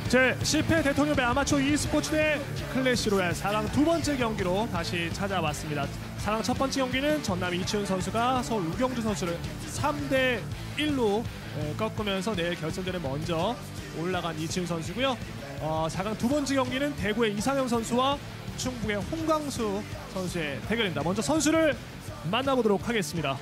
제10회 대통령배 아마추어 e스포츠 대 클래시 로얄 4강 두 번째 경기로 다시 찾아왔습니다. 4강 첫 번째 경기는 전남 이치훈 선수가 서울 우경주 선수를 3대 1로 꺾으면서 내일 결승전에 먼저 올라간 이치훈 선수고요. 4강 두 번째 경기는 대구의 이상형 선수와 충북의 홍광수 선수의 대결입니다. 먼저 선수를 만나보도록 하겠습니다.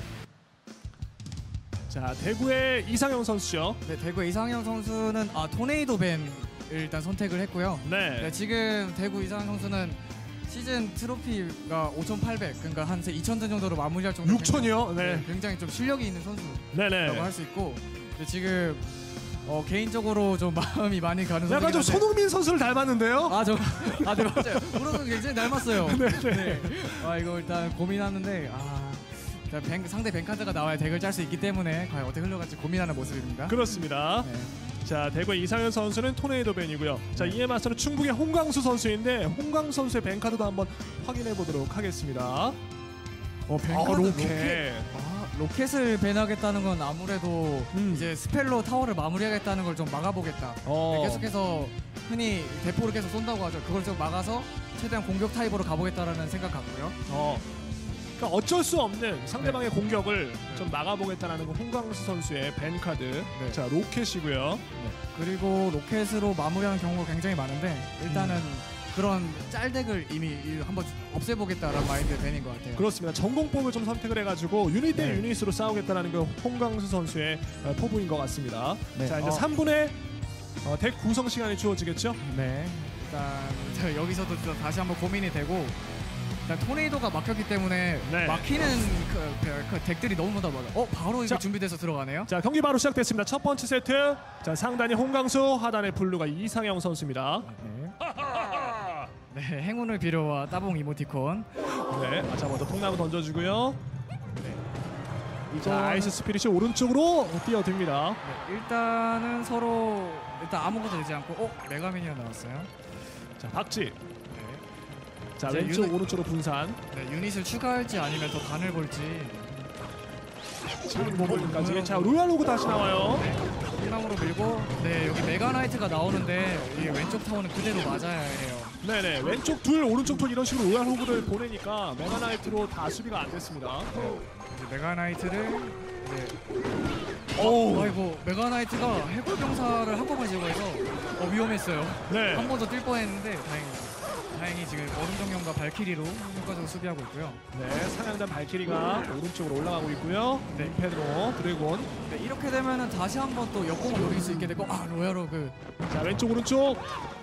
자, 대구의 이상형 선수죠. 네, 대구의 이상형 선수는 토네이도 밴을 일단 선택을 했고요. 네. 지금 대구 이상형 선수는 시즌 트로피가 5,800, 그러니까 한 2,000점 정도로 마무리할 정도로 6,000이요? 네. 굉장히 좀 실력이 있는 네네. 선수라고 할 수 있고, 근데 지금 개인적으로 좀 마음이 많이 가는 약간 좀 손흥민 선수를 닮았는데요? 네, 맞아요. 우로는 굉장히 닮았어요. 네. 이거 일단 고민하는데 상대 뱅카드가 나와야 덱을 짤 수 있기 때문에 과연 어떻게 흘러갈지 고민하는 모습입니다. 그렇습니다. 네. 자, 대구의 이상현 선수는 토네이도 밴이고요. 자, 이에 맞서는 충북의 홍광수 선수인데 홍광수 선수의 뱅카드도 한번 확인해 보도록 하겠습니다. 로켓을 밴하겠다는 건 아무래도 이제 스펠로 타워를 마무리하겠다는 걸 좀 막아보겠다. 계속해서 흔히 대포를 계속 쏜다고 하죠. 그걸 좀 막아서 최대한 공격 타입으로 가보겠다라는 생각 같고요. 그러니까 어쩔 수 없는 상대방의 공격을 좀 막아보겠다는 건 홍광수 선수의 밴 카드. 네. 자, 로켓이고요. 그리고 로켓으로 마무리하는 경우가 굉장히 많은데 일단은 그런 짤덱을 이미 한번 없애보겠다라는 마인드 밴인 것 같아요. 그렇습니다. 전공법을 좀 선택을 해가지고 유닛 대 유닛으로 싸우겠다는 그 홍광수 선수의 포부인 것 같습니다. 네. 자, 이제 3분의 덱 구성 시간이 주어지겠죠? 네. 일단 여기서도 다시 한번 고민이 되고, 일단 토네이도가 막혔기 때문에 막히는 그 덱들이 너무나 많아요. 바로 이거 준비돼서 들어가네요. 자, 경기 바로 시작됐습니다. 첫 번째 세트. 자, 상단이 홍광수, 하단의 블루가 이상형 선수입니다. 네, 행운을 빌어와 따봉 이모티콘. 네, 자, 먼저 통나무 던져주고요. 자, 아이스 스피릿이 오른쪽으로 뛰어듭니다. 네, 일단은 서로 아무것도 되지 않고 메가미니언 나왔어요. 자, 박지. 자, 왼쪽 오른쪽으로 분산. 네, 유닛을 추가할지 아니면 더 간을 볼지. 지금 모브까지. 자, 로얄 로그 다시 나와요. 희망으로 밀고, 여기 메가나이트가 나오는데 이게 왼쪽 타워는 그대로 맞아야 해요. 네네, 왼쪽 둘, 오른쪽 둘 이런 식으로 로얄 호그를 보내니까 메가나이트로 다 수비가 안 됐습니다. 이제 메가나이트를 아이고, 메가나이트가 해골병사를 한꺼번에 제거해서 위험했어요. 네. 한 번 더 뛸 뻔했는데 다행히 지금 얼음정령과 발키리로 효과적으로 수비하고 있고요. 네, 사냥단 발키리가 오른쪽으로 올라가고 있고요. 네, 페드로, 드래곤. 네, 이렇게 되면은 다시 한번 또 역공을 노릴 수 있게 되고, 로얄 호그. 자, 왼쪽 오른쪽.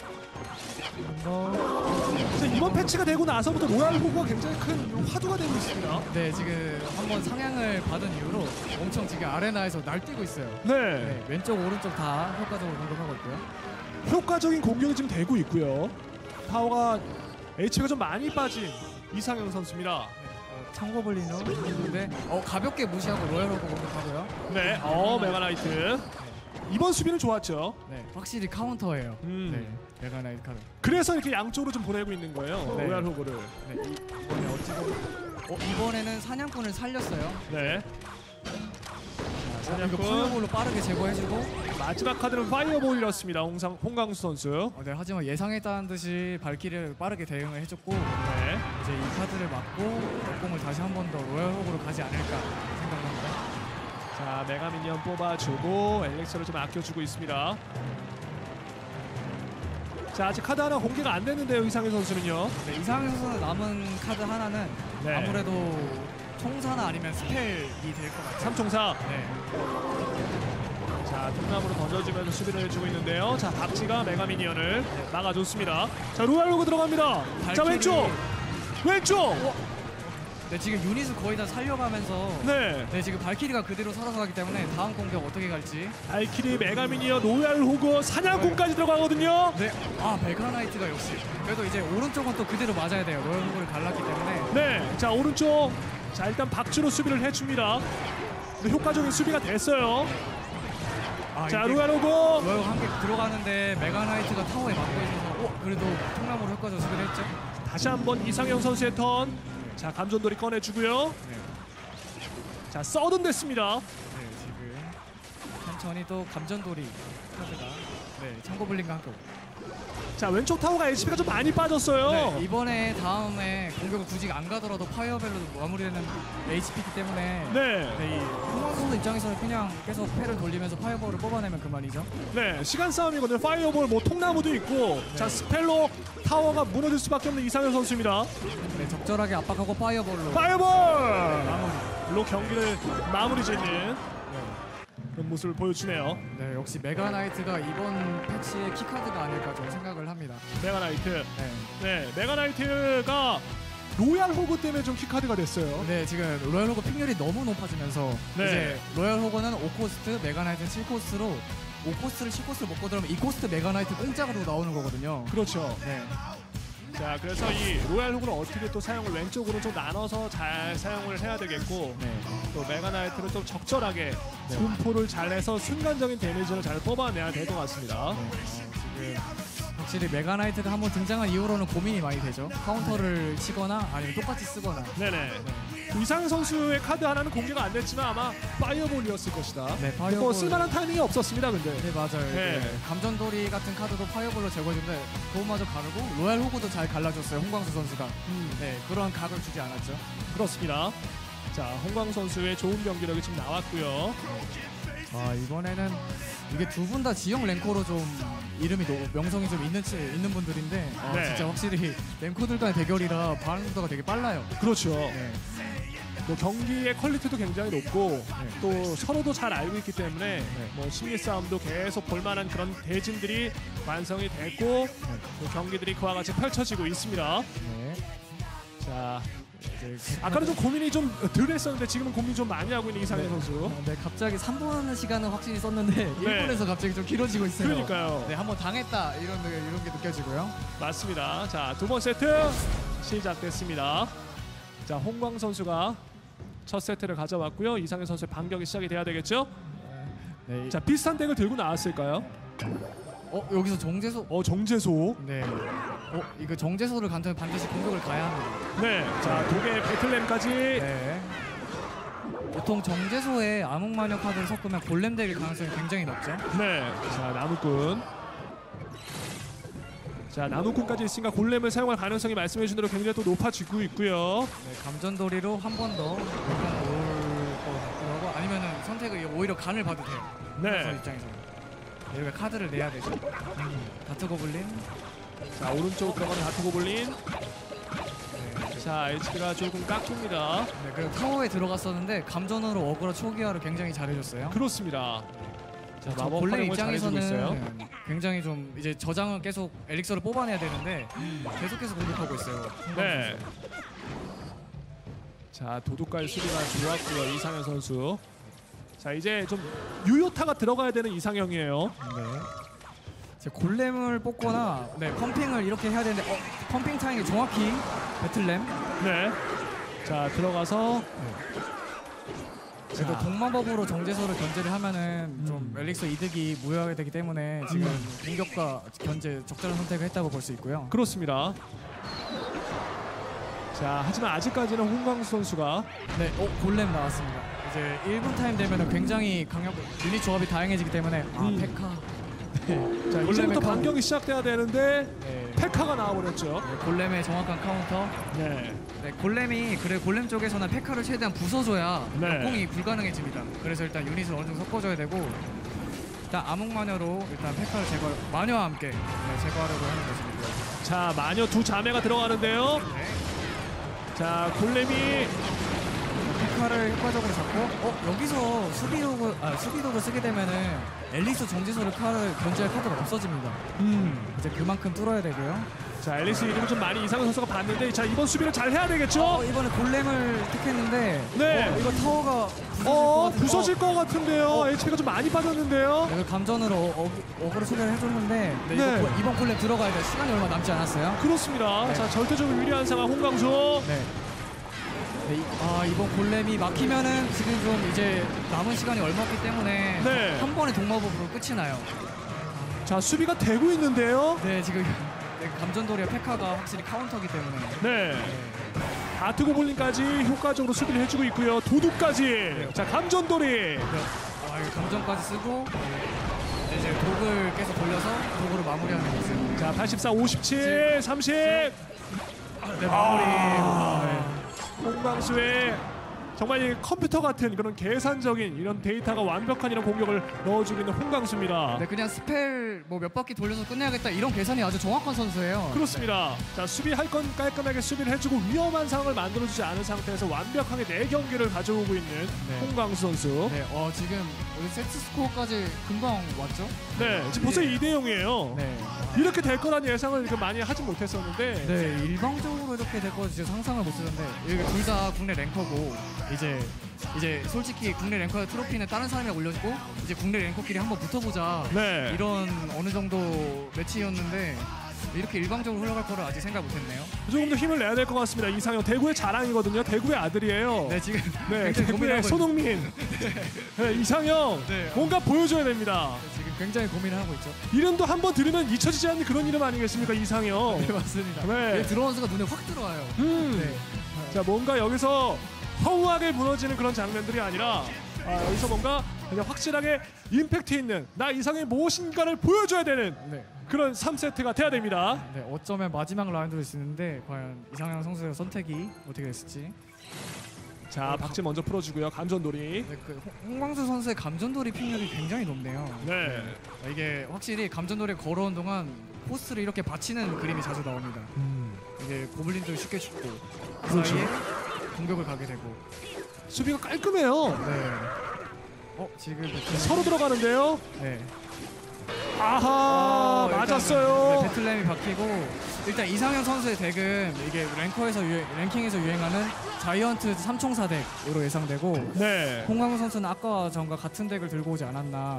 이번 패치가 되고 나서부터 로얄 호그가 굉장히 큰 화두가 되고 있습니다. 네, 지금 한번 상향을 받은 이후로 엄청 지금 아레나에서 날뛰고 있어요. 네, 왼쪽 오른쪽 다 효과적으로 공격하고 있고요. 효과적인 공격이 지금 되고 있고요. 타워가 H가 좀 많이 빠진 이상형 선수입니다. 창고블리너 있는데 가볍게 무시하고 로얄 호그 공격하고요. 네, 메가나이트. 이번 수비는 좋았죠. 네, 확실히 카운터예요. 네, 메가나이트 카드. 그래서 이렇게 양쪽으로 좀 보내고 있는 거예요. 네. 로얄 호그를. 네, 이번에 이번에는 사냥꾼을 살렸어요. 네. 이거 파이어볼로 빠르게 제거해주고, 마지막 카드는 파이어볼이었습니다. 홍광수 선수. 네, 하지만 예상했다는 듯이 발키리를 빠르게 대응을 해줬고, 네. 이제 이 카드를 맞고 역공을 다시 한 번 더 로얄 호그로 가지 않을까 생각합니다. 자, 메가미니언 뽑아주고 엘렉서를 좀 아껴주고 있습니다. 자, 아직 카드 하나 공개가 안 됐는데요, 이상현 선수는요. 네, 이상현 선수는 남은 카드 하나는 아무래도 총사나 아니면 스펠이 될 것 같아요. 삼총사. 네. 자, 통나무로 던져주면서 수비를 해주고 있는데요. 자, 박지가 메가미니언을 막아줬습니다. 자, 로얄 로그 들어갑니다. 자, 왼쪽! 네, 지금 유닛을 거의 다 살려가면서 지금 발키리가 그대로 살아서 가기 때문에 다음 공격 어떻게 갈지. 발키리, 메가미니언, 로얄 호그, 사냥꾼까지 들어가거든요. 네, 메가나이트가 역시. 그래도 이제 오른쪽은 또 그대로 맞아야 돼요. 로얄 호그를 갈랐기 때문에. 네, 자, 오른쪽. 자, 일단 박주로 수비를 해줍니다. 효과적인 수비가 됐어요. 자, 로얄 호그. 로얄 한 개 들어가는데 메가나이트가 타워에 맞고 있어서 그래도 통나무로 효과적으로 수비를 했죠. 다시 한번 이상형 선수의 턴. 자, 감전돌이 꺼내주고요. 자, 서든 됐습니다. 네, 지금 천천히 또 감전돌이 카드가 네, 창고블링과 함께. 자, 왼쪽 타워가 HP가 좀 많이 빠졌어요. 네, 이번에 다음에 공격을 굳이 안 가더라도 파이어벨로 마무리되는 HP이기 때문에 네. 네, 이 홍광 선수 입장에서는 그냥 계속 패를 돌리면서 파이어볼을 뽑아내면 그만이죠. 네, 시간 싸움이거든요. 파이어볼, 뭐 통나무도 있고, 자 스펠로 타워가 무너질 수밖에 없는 이상현 선수입니다. 네, 적절하게 압박하고 파이어볼로 파이어볼로 경기를 마무리 짓는 그런 모습을 보여주네요. 네, 역시 메가나이트가 이번 패치의 키카드가 아닐까 저는 생각을 합니다. 메가나이트. 네. 네, 메가나이트가 로얄 호그 때문에 좀 키카드가 됐어요. 네, 지금 로얄 호그 픽률이 너무 높아지면서 네. 이제 로얄 호그는 5코스트, 메가나이트는 7코스트로 5코스트를 10코스를 먹고 들어오면 2코스트 메가나이트 공짜로 나오는 거거든요. 그렇죠. 네. 자, 그래서 이 로얄 호그를 어떻게 또 사용을 왼쪽으로 좀 나눠서 잘 사용을 해야 되겠고, 네. 또 메가나이트를 좀 적절하게 분포를 잘해서 순간적인 데미지를 잘 뽑아내야 될 것 같습니다. 지금 확실히 메가나이트가 한번 등장한 이후로는 고민이 많이 되죠. 카운터를 치거나 아니면 똑같이 쓰거나. 네네. 이상현 선수의 카드 하나는 공개가 안 됐지만 아마 파이어볼이었을 것이다. 네, 뭐 파이어볼. 쓸만한 타이밍이 없었습니다, 근데. 네, 맞아요. 네. 네. 감전돌이 같은 카드도 파이어볼로 제거해주는데 그것마저 가르고 로얄 호그도 잘 갈라줬어요. 홍광수 선수가. 네, 그런 각을 주지 않았죠. 그렇습니다. 자, 홍광 선수의 좋은 경기력이 지금 나왔고요. 이번에는 이게 두 분 다 지역 랭커로 좀 이름이 명성이 좀 있는 분들인데 네. 진짜 확실히 랭커들 간의 대결이라 반응도가 되게 빨라요. 그렇죠. 네. 뭐 경기의 퀄리티도 굉장히 높고 또 서로도 잘 알고 있기 때문에 뭐 심리 싸움도 계속 볼만한 그런 대진들이 완성이 됐고 또 경기들이 그와 같이 펼쳐지고 있습니다. 네. 자, 아까는 좀 고민이 좀 덜 했었는데 지금은 고민 좀 많이 하고 있는 이상현 선수. 네, 갑자기 3분 시간은 확실히 썼는데 1분에서 갑자기 좀 길어지고 있어요. 그러니까요. 네, 한번 당했다 이런 게 느껴지고요. 맞습니다. 자, 두 번 세트 시작됐습니다. 자, 홍광 선수가 첫 세트를 가져왔고요. 이상현 선수의 반격이 시작이 돼야 되겠죠? 네. 자, 비슷한 덱을 들고 나왔을까요? 여기서 정제소. 정제소. 네. 이거 정제소를 간다면 반드시 공격을 가야 합니다. 네. 자, 독의 배틀램까지. 네. 보통 정제소에 암흑마녀 카드를 섞으면 골렘 덱일 가능성이 굉장히 높죠. 네. 자, 나무꾼. 자, 나무꾼까지 있으니까 골렘을 사용할 가능성이 말씀해주신 대로 굉장히 또 높아지고 있고요. 네, 감전돌이로 한 번 더 올것 같기도 하고 아니면은 선택을 오히려 간을 봐도 돼요. 네. 선수 입장에서 여기가 카드를 내야 되죠. 다트 고블린. 자, 오른쪽 들어가는 하트 고블린. 자, HP가 조금 깎입니다. 네, 그리고 타워에 들어갔었는데 감전으로 어그로 초기화를 굉장히 잘해줬어요. 그렇습니다. 자, 마법 골렘 활용을 잘해주고 있어요. 입장에서는 굉장히 좀 이제 저장은 계속 엘릭서를 뽑아내야 되는데 계속해서 공격하고 있어요. 네. 자, 도둑과의 수비가 좋았고요. 이상현 선수. 자, 이제 좀 유효타가 들어가야 되는 이상형이에요. 네. 이제 골렘을 뽑거나 펌핑을 이렇게 해야 되는데 펌핑 타임이 정확히 배틀램. 네. 자, 들어가서 그래도 자. 동마법으로 정제소를 견제를 하면은 좀 엘릭서 이득이 무효하게 되기 때문에 지금 공격과 견제 적절한 선택을 했다고 볼 수 있고요. 그렇습니다. 자, 하지만 아직까지는 홍광수 선수가 네, 골렘 나왔습니다. 이제 1분 타임 되면은 굉장히 유닛 조합이 다양해지기 때문에 페카. 자, 이제부터 반격이 시작돼야 되는데 네. 페카가 나와버렸죠. 네, 골렘의 정확한 카운터. 네. 네, 골렘 쪽에서는 페카를 최대한 부숴줘야 네. 역공이 불가능해집니다. 그래서 일단 유닛을 어느 정도 섞어줘야 되고 일단 암흑마녀로 일단 페카를 마녀와 함께 제거하려고 하는 모습이고요. 자, 마녀 두 자매가 들어가는데요. 네. 자, 골렘이 페카를 효과적으로 잡고 여기서 수비독을 쓰게 되면은 엘리스 정지소를 견제할 카드가 없어집니다. 이제 그만큼 뚫어야 되고요. 자, 앨리스 이름을 좀 많이 이상현 선수가 봤는데 자, 이번 수비를 잘 해야 되겠죠? 이번에 골렘을 택했는데 네. 이거 타워가 부서질 것 같은데요. HP가 좀 많이 빠졌는데요. 이거 감전으로 어그로 소개를 해줬는데 네. 이번 골렘 들어가야 돼. 시간이 얼마 남지 않았어요. 그렇습니다. 네. 자, 절대적으로 유리한 상황 홍광수. 네. 이번 골렘이 막히면은 지금 좀 이제 남은 시간이 얼마 없기 때문에 네. 한 번에 동마법으로 끝이 나요. 자, 수비가 되고 있는데요. 네, 지금 감전돌이와 페카가 확실히 카운터기 때문에. 네. 다트 고블린까지 효과적으로 수비를 해주고 있고요. 도둑까지. 자, 감전돌이. 이거 감전까지 쓰고 이제 이제 독을 계속 돌려서 독으로 마무리하는 모습. 자, 84, 57, 30. 네, 마무리. 홍광수의 정말 이 컴퓨터 같은 그런 계산적인 이런 데이터가 완벽한 이런 공격을 넣어주고 있는 홍광수입니다. 네, 그냥 스펠 뭐 몇 바퀴 돌려서 끝내야겠다 이런 계산이 아주 정확한 선수예요. 그렇습니다. 자, 수비할 건 깔끔하게 수비를 해주고 위험한 상황을 만들어주지 않은 상태에서 완벽하게 4경기를 가져오고 있는 홍광수 선수. 네, 지금 우리 세트 스코어까지 금방 왔죠? 네, 지금 벌써 2대 0이에요. 네. 이렇게 될 거란 예상을 많이 하지 못했었는데. 네, 일방적으로 이렇게 될 거 진짜 상상을 못했는데 이게 둘 다 국내 랭커고 이제 솔직히 국내 랭커의 트로피는 다른 사람이 올려주고 이제 국내 랭커끼리 한번 붙어보자 네. 이런 어느 정도 매치였는데 이렇게 일방적으로 흘러갈 거를 아직 생각 못했네요. 조금 더 힘을 내야 될 것 같습니다. 이상형 대구의 자랑이거든요. 대구의 아들이에요. 네, 지금 네, 굉장히 대구의 고민하고 손흥민. 네, 이상형 네. 뭔가 보여줘야 됩니다. 지금 굉장히 고민을 하고 있죠. 이름도 한번 들으면 잊혀지지 않는 그런 이름 아니겠습니까, 이상형. 네, 맞습니다. 네. 들어온 순간 눈에 확 들어와요. 네. 자, 뭔가 여기서 허우하게 무너지는 그런 장면들이 아니라 여기서 뭔가 그냥 확실하게 임팩트 있는 나 이상의 무엇인가를 보여줘야 되는 네. 그런 3세트가 돼야 됩니다. 네, 어쩌면 마지막 라운드를 쓰는데 과연 이상형 선수의 선택이 어떻게 됐을지. 자, 박지 먼저 풀어주고요. 감전놀이. 네, 그 홍광수 선수의 감전돌이 픽률이 굉장히 높네요. 네. 이게 확실히 감전돌이 걸어온 동안 포스트를 이렇게 받치는 그림이 자주 나옵니다. 이게 고블린도 쉽게 죽고 그 그렇죠. 사이에 공격을 가게 되고. 수비가 깔끔해요. 네. 지금 서로 들어가는데요. 네. 아하, 일단 맞았어요. 네, 배틀램이 바뀌고 일단 이상현 선수의 덱은 이게 랭킹에서 유행하는 자이언트 삼총사 덱으로 예상되고 네. 홍광수 선수는 아까 전과 같은 덱을 들고 오지 않았나.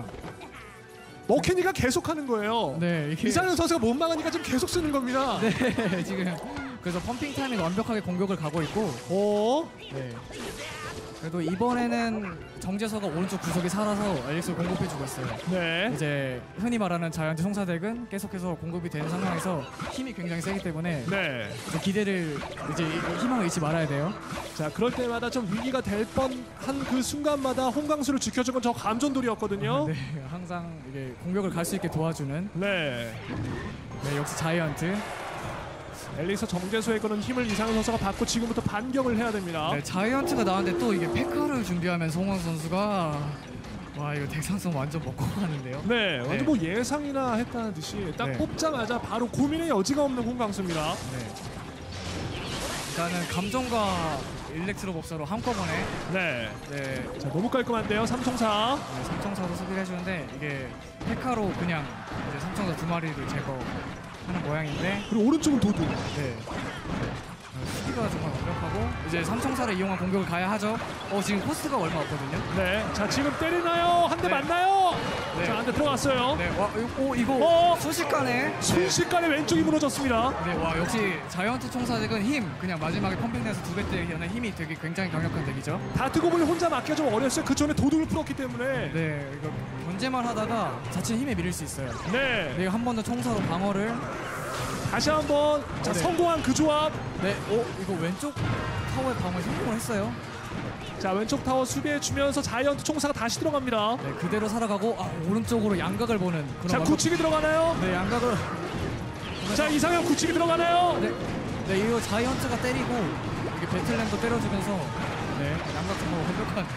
머케니가 계속 하는 거예요. 네, 이게 이상현 선수가 못 막으니까 지금 계속 쓰는 겁니다. 네, 지금 그래서 펌핑 타이밍 완벽하게 공격을 가고 있고. 네. 그래도 이번에는 정재서가 오른쪽 구석에 살아서 엘릭스를 공급해주고 있어요. 네. 이제 흔히 말하는 자이언트 총사덱은 계속해서 공급이 되는 상황에서 힘이 굉장히 세기 때문에 네. 이제 기대를 희망을 잃지 말아야 돼요. 자, 그럴 때마다 좀 위기가 될 뻔한 그 순간마다 홍광수를 지켜준 건 저 감전돌이었거든요. 네, 항상 이게 공격을 갈 수 있게 도와주는. 네. 네, 역시 자이언트. 엘리서 정재수의 그런 힘을 이상현 선수가 받고 지금부터 반격을 해야 됩니다. 네, 자이언트가 나왔는데 또 이게 페카를 준비하면서 홍광수 선수가 와 이거 덱상성 완전 먹고 가는데요. 네, 완전 뭐 예상이나 했다는 듯이 딱 뽑자마자 바로 고민의 여지가 없는 홍광수입니다. 네. 일단은 감정과 일렉트로 법사로 한꺼번에. 네. 네. 자, 너무 깔끔한데요. 삼총사. 네, 삼총사로 수비를 해주는데 이게 페카로 그냥 이제 삼총사 2마리를 제거하는 모양인데. 그리고 오른쪽은 도둑. 네. 수비가 정말 완벽하고 이제 삼총사를 이용한 공격을 가야 하죠. 지금 코스가 얼마 없거든요. 네. 자, 지금 때리나요? 한 대 맞나요? 네. 자, 한 대 들어갔어요. 네. 와, 이거 순식간에. 순식간에 왼쪽이 무너졌습니다. 네. 와, 역시 자이언트 총사덱은 힘 그냥 마지막에 펌핑돼서 2배 때리는 힘이 되게 굉장히 강력한 덱이죠. 다트고블을 혼자 막기가 좀 어렸어요. 그 전에 도둑을 풀었기 때문에. 네. 이거 견제만 하다가 자칫 힘에 밀릴 수 있어요. 네. 네, 한 번 더 총사로 방어를. 다시 한번 자, 네. 성공한 그 조합. 네, 이거 왼쪽 타워에 방어에 성공을 했어요. 자, 왼쪽 타워 수비해주면서 자이언트 총사가 다시 들어갑니다. 네, 그대로 살아가고 오른쪽으로 양각을 보는 그런. 자, 굳히기 들어가나요? 네, 양각을. 자, 이상형 굳히기 들어가나요? 네, 이거 자이언트가 때리고 이게 배틀램도 때려주면서 양각 정말 완벽한.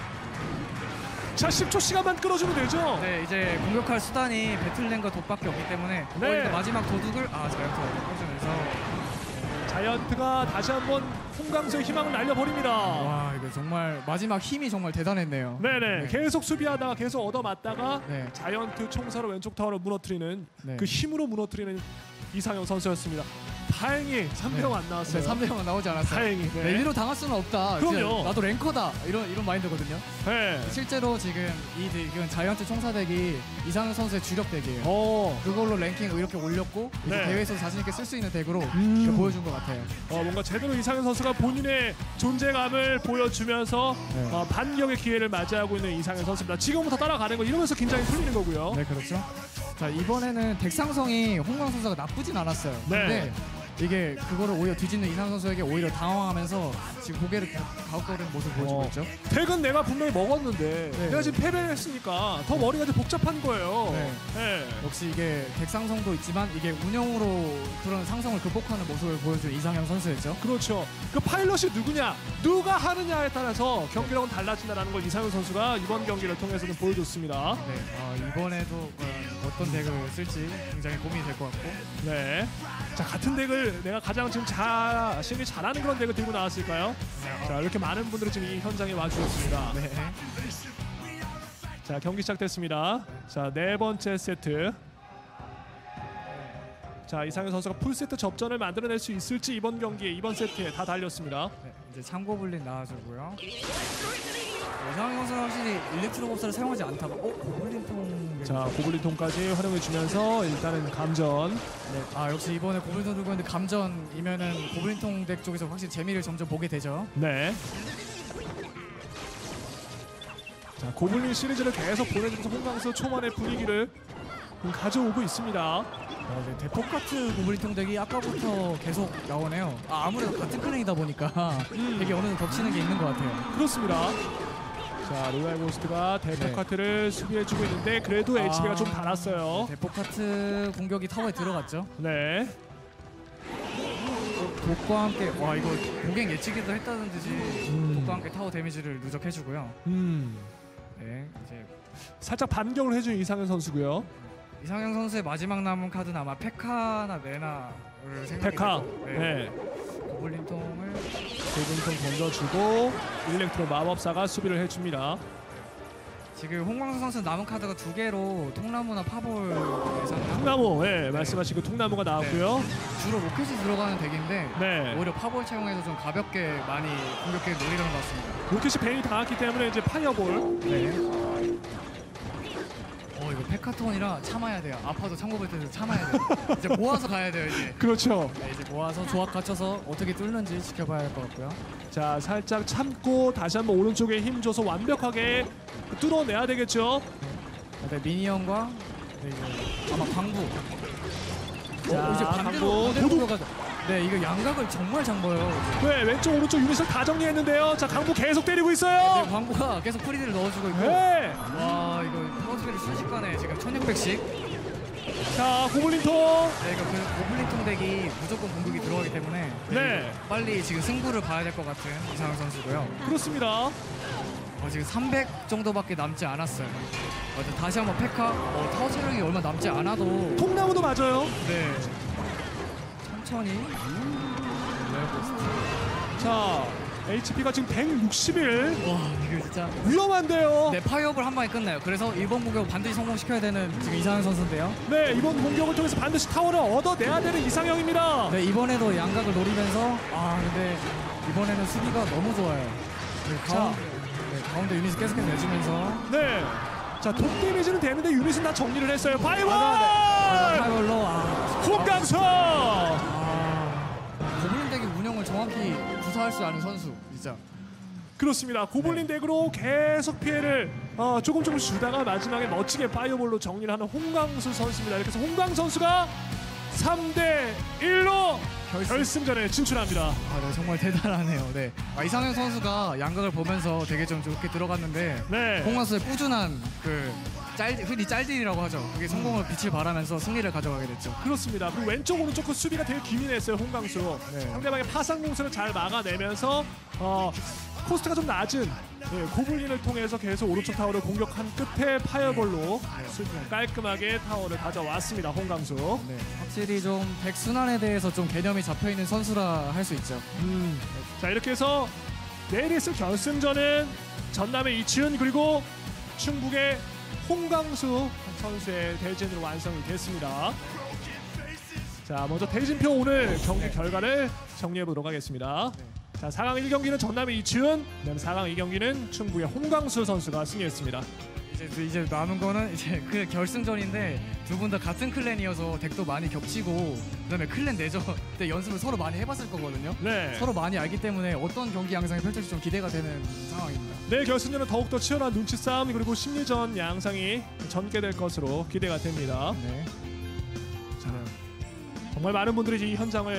자, 10초 시간만 끌어주면 되죠? 네, 이제 공격할 수단이 배틀램과 독밖에 없기 때문에. 네. 마지막 도둑을 자이언트가 꽂으면서. 자이언트가 다시 한번 홍광수의 희망을 날려버립니다. 와, 이거 정말 마지막 힘이 정말 대단했네요. 네네. 네. 계속 수비하다가 계속 얻어맞다가 네. 자이언트 총사로 왼쪽 타워를 무너뜨리는 네. 그 힘으로 무너뜨리는 이상형 선수였습니다. 다행히 3대0 안 나왔어요. 3대0은 나오지 않았어요. 다행히. 네, 이리로 당할 수는 없다. 그럼요. 이제 나도 랭커다. 이런 마인드거든요. 네. 실제로 지금 이 덱은 자이언트 총사덱이 이상현 선수의 주력 덱이에요. 그걸로 랭킹 이렇게 올렸고 이제 네. 대회에서 자신 있게 쓸 수 있는 덱으로 보여준 것 같아요. 뭔가 제대로 이상현 선수가 본인의 존재감을 보여주면서 네. 반격의 기회를 맞이하고 있는 이상현 선수입니다. 지금부터 따라가는 거 이러면서 긴장이 풀리는 거고요. 네, 그렇죠. 자, 이번에는 덱 상성이 홍광 선수가 나쁘진 않았어요. 네. 근데 이게 그거를 오히려 뒤집는 이상현 선수에게 오히려 당황하면서 지금 고개를 가혹거리는 모습을 보여주고 있죠. 덱은 내가 분명히 먹었는데 네. 내가 지금 패배를 했으니까 더 머리가 좀 복잡한 거예요. 네. 네. 역시 이게 덱상성도 있지만 이게 운영으로 그런 상성을 극복하는 모습을 보여준 이상현 선수였죠. 그렇죠. 그 파일럿이 누구냐, 누가 하느냐에 따라서 경기력은 달라진다는 걸 이상현 선수가 이번 경기를 통해서는 보여줬습니다. 네, 이번에도 어떤 덱을 쓸지 굉장히 고민이 될 것 같고. 네. 자, 같은 덱을 내가 가장 지금 자신이 잘하는 그런 덱을 들고 나왔을까요? 자, 이렇게 많은 분들이 지금 이 현장에 와주셨습니다. 네. 자, 경기 시작됐습니다. 자, 네 번째 세트. 자, 이상현 선수가 풀세트 접전을 만들어낼 수 있을지 이번 경기에 이번 세트에 다 달렸습니다. 네, 이제 참고불린 나와주고요. 이상현 선수는 확실히 일렉트로 법사를 사용하지 않다가 고블린통. 자, 고블린통까지 활용해 주면서 일단은 감전. 네. 아, 역시 이번에 고블린통 들고 있는데 감전이면은 고블린통 덱 쪽에서 확실히 재미를 점점 보게 되죠. 네. 자, 고블린 시리즈를 계속 보내주면서 홍강수 초반의 분위기를 가져오고 있습니다. 네, 데포카트 고블린통 덱이 아까부터 계속 나오네요. 아무래도 같은 클랜이다 보니까 되게 어느 정도 겹치는 게 있는 것 같아요. 그렇습니다. 자, 로얄 고스트가 대포카트를 수비해주고 있는데 그래도 HP가 좀 달았어요. 네, 데포카트 공격이 타워에 들어갔죠. 네. 독과 함께 와 이거 고갱 예측이도 했다는 듯이 독과 함께 타워 데미지를 누적해주고요. 네, 이제 살짝 반격을 해준 이상현 선수고요. 이상현 선수의 마지막 남은 카드는 아마 페카나 네나를 생각이 페카. 되고, 네. 고블린통을 고블린통 던져주고 일렉트로 마법사가 수비를 해줍니다. 지금 홍광수 선수 남은 카드가 2개로 통나무나 파볼 예상을 통나무, 네, 말씀하신 그 통나무가 나왔고요. 주로 로켓이 들어가는 덱인데 네. 오히려 파볼 채용해서 좀 가볍게 많이 공격해 노리는 것 같습니다. 로켓이 베인이 당했기 때문에 이제 파이어볼. 네. 이거 페카톤이라 참아야 돼요. 아파도 참고볼 때도 참아야 돼요. 이제 모아서 가야 돼요 이제. 그렇죠. 네, 이제 모아서 조합 갖춰서 어떻게 뚫는지 지켜봐야 할 것 같고요. 자, 살짝 참고 다시 한번 오른쪽에 힘 줘서 완벽하게 뚫어내야 되겠죠. 네, 미니언과 네, 이제 아마 광부. 자, 이제 광부. 반대로 가자. 네, 이거 양각을 정말 잘 봐요. 네, 왼쪽 오른쪽 유닛을 다 정리했는데요. 자, 강부 계속 때리고 있어요. 네, 광부가 계속 프리드를 넣어주고 있고. 네. 와, 이거 파워스피드 순식간에 지금 1600씩. 자, 고블린통. 네, 이거 그 고블린통 덱이 무조건 공격이 들어가기 때문에 네. 빨리 지금 승부를 봐야 될 것 같은 이상현 선수고요. 그렇습니다. 지금 300 정도밖에 남지 않았어요. 다시 한번 페카 타워 체력이 얼마 남지 않아도 통나무도 맞아요. 네 천천히 자, HP가 지금 161. 와 이거 진짜 위험한데요. 네 파이어볼 한 방에 끝나요. 그래서 이번 공격 반드시 성공시켜야 되는 지금 이상현 선수인데요. 네, 이번 공격을 통해서 반드시 타워를 얻어내야 되는 이상형입니다. 네 이번에도 양각을 노리면서 근데 이번에는 수비가 너무 좋아요. 네, 가운데 유닛을 계속해서 내주면서 네. 자, 독 데미지는 되는데 유닛은 다 정리를 했어요. 파이볼! 파이어볼로 홍강수! 고블린 덱의 운영을 정확히 구사할 수 아는 선수 진짜. 그렇습니다. 고블린 덱으로 계속 피해를 조금씩 주다가 마지막에 멋지게 파이어볼로 정리를 하는 홍광수 선수입니다. 이렇게 해서 홍광 선수가 3대1로 결승전에 진출합니다. 네, 정말 대단하네요. 네. 이상현 선수가 양각을 보면서 되게 좀 좋게 들어갔는데 네. 홍광수의 꾸준한 흔히 짤딜이라고 하죠. 그게 성공을 빛을 발하면서 승리를 가져가게 됐죠. 그렇습니다. 그리고 왼쪽 오른쪽 그 수비가 되게 기민했어요. 홍광수. 네. 상대방의 파상 공수를 잘 막아내면서 코스트가 좀 낮은 고블린을 통해서 계속 오른쪽 타워를 공격한 끝에 파이어볼로 깔끔하게 타워를 가져왔습니다. 홍광수. 네. 확실히 좀 덱 순환에 대해서 좀 개념이 잡혀있는 선수라 할 수 있죠. 자, 이렇게 해서 내일 있을 결승전은 전남의 이치훈 그리고 충북의 홍광수 선수의 대진으로 완성이 됐습니다. 자, 먼저 대진표 오늘 경기 결과를 정리해 보도록 하겠습니다. 자, 4강 1경기는 전남의 이치훈, 그다음에 4강 2경기는 충북의 홍광수 선수가 승리했습니다. 이제 남은 거는 이제 그 결승전인데 두 분 다 같은 클랜이어서 덱도 많이 겹치고 그다음에 클랜 내전 때 연습을 서로 많이 해봤을 거거든요. 네. 서로 많이 알기 때문에 어떤 경기 양상이 펼쳐질지 좀 기대가 되는 상황입니다. 네, 결승전은 더욱더 치열한 눈치 싸움 그리고 심리전 양상이 전개될 것으로 기대가 됩니다. 네. 자, 정말 많은 분들이 이 현장을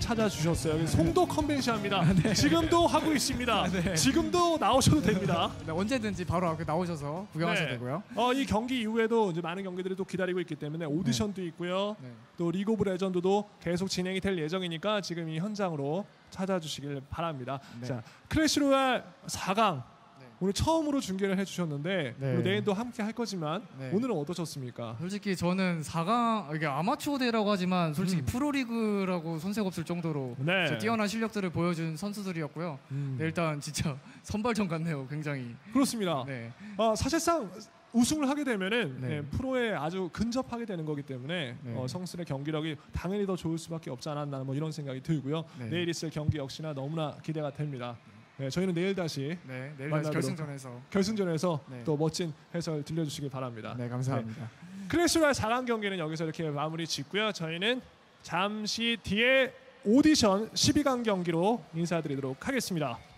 찾아주셨어요. 송도 컨벤션입니다. 지금도 하고 있습니다. 지금도 나오셔도 됩니다. 네, 언제든지 바로 나오셔서 구경하셔도 네. 되고요. 이 경기 이후에도 이제 많은 경기들이 또 기다리고 있기 때문에 오디션도 있고요. 네. 또 리그 오브 레전드도 계속 진행이 될 예정이니까 지금 이 현장으로 찾아주시길 바랍니다. 네. 자, 클래시 로얄 4강 네. 오늘 처음으로 중계를 해주셨는데 네. 오늘 내일도 함께 할 거지만 네. 오늘은 어떠셨습니까? 솔직히 저는 4강 이게 아마추어 대회라고 하지만 솔직히 프로리그라고 손색 없을 정도로 네. 진짜 뛰어난 실력들을 보여준 선수들이었고요. 네, 일단 진짜 선발전 같네요. 굉장히. 그렇습니다. 네. 사실상 우승을 하게 되면은 네. 프로에 아주 근접하게 되는 거기 때문에 네. 성순의 경기력이 당연히 더 좋을 수밖에 없지 않았나 뭐 이런 생각이 들고요. 네. 내일 있을 경기 역시나 너무나 기대가 됩니다. 네, 저희는 내일 다시 네, 내일 만나도록 결승전에서 네. 또 멋진 해설 들려주시길 바랍니다. 네, 감사합니다. 클래시 로얄 4강 경기는 여기서 이렇게 마무리 짓고요. 저희는 잠시 뒤에 오디션 12강 경기로 인사드리도록 하겠습니다.